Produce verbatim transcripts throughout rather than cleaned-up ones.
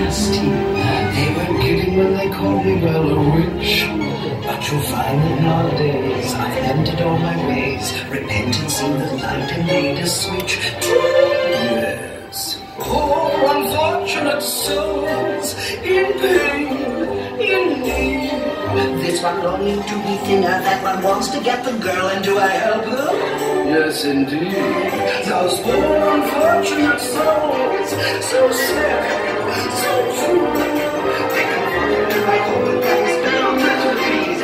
nasty. They weren't kidding when they called me, well, a witch. But you'll find that nowadays I've ended all my ways. Repentance in the light and made a switch. Yes. Poor unfortunate souls in pain, in need. This one longing to be thinner, that one wants to get the girl, and do I help her? Yes, indeed. Those poor unfortunate souls, so sick, so true. They can follow to my old guys down to the trees.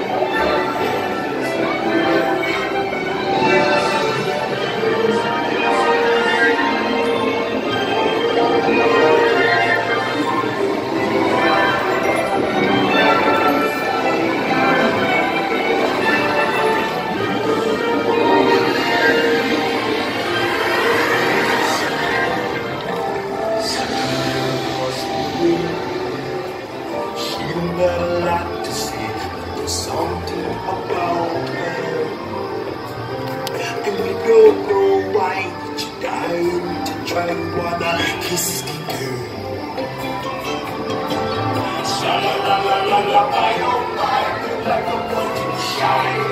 Got a lot to say, but there's something about her. And we don't know why she died to try and wanna kiss the girl. Sha la la la la la, bye oh bye, like a morning shine.